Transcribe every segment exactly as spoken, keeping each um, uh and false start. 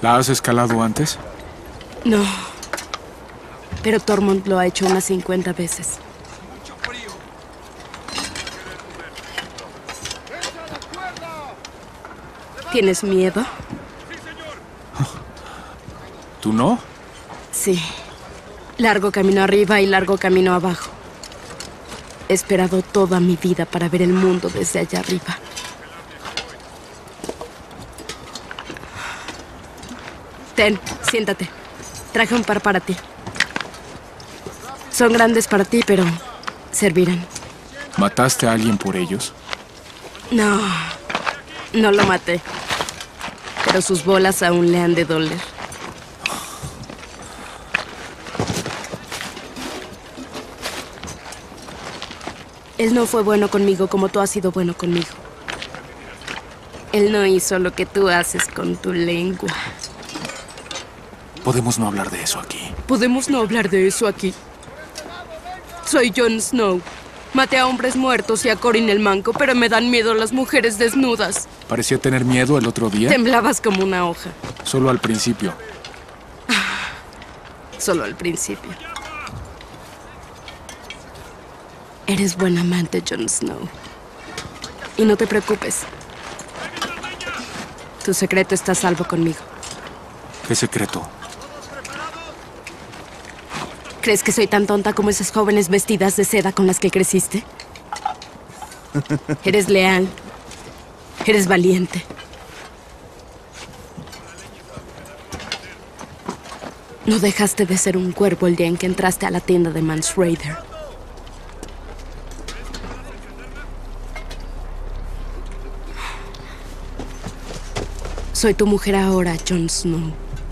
¿La has escalado antes? No. Pero Tormund lo ha hecho unas cincuenta veces. ¿Tienes miedo? ¿Tú no? Sí. Largo camino arriba y largo camino abajo. He esperado toda mi vida para ver el mundo desde allá arriba. Ten, siéntate. Traje un par para ti. Son grandes para ti, pero servirán. ¿Mataste a alguien por ellos? No, no lo maté. Pero sus bolas aún le han de doler. Él no fue bueno conmigo como tú has sido bueno conmigo. Él no hizo lo que tú haces con tu lengua. Podemos no hablar de eso aquí. Podemos no hablar de eso aquí. Soy Jon Snow. Maté a hombres muertos y a Corin el Manco, pero me dan miedo las mujeres desnudas. Parecía tener miedo el otro día. Temblabas como una hoja. Solo al principio. Solo al principio. Eres buen amante, Jon Snow. Y no te preocupes. Tu secreto está a salvo conmigo. ¿Qué secreto? ¿Crees que soy tan tonta como esas jóvenes vestidas de seda con las que creciste? Eres leal. Eres valiente. No dejaste de ser un cuervo el día en que entraste a la tienda de Mance Rayder. Soy tu mujer ahora, Jon Snow.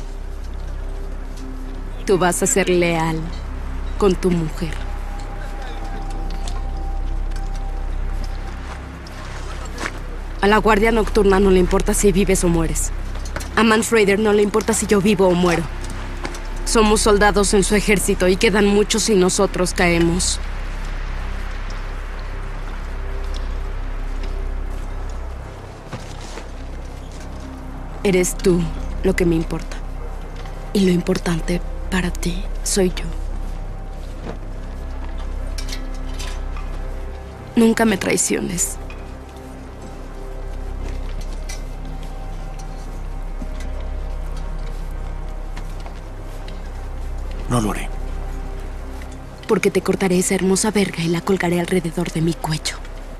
Tú vas a ser leal con tu mujer. A la Guardia Nocturna no le importa si vives o mueres. A Mance Rayder no le importa si yo vivo o muero. Somos soldados en su ejército y quedan muchos si nosotros caemos. Eres tú lo que me importa. Y lo importante para ti soy yo. Nunca me traiciones. No lo haré. Porque te cortaré esa hermosa verga y la colgaré alrededor de mi cuello.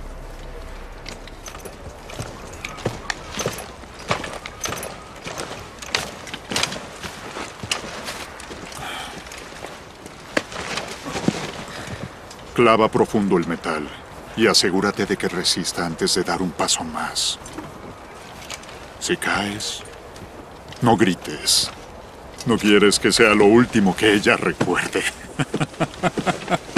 Clava profundo el metal y asegúrate de que resista antes de dar un paso más. Si caes, no grites. No quieres que sea lo último que ella recuerde.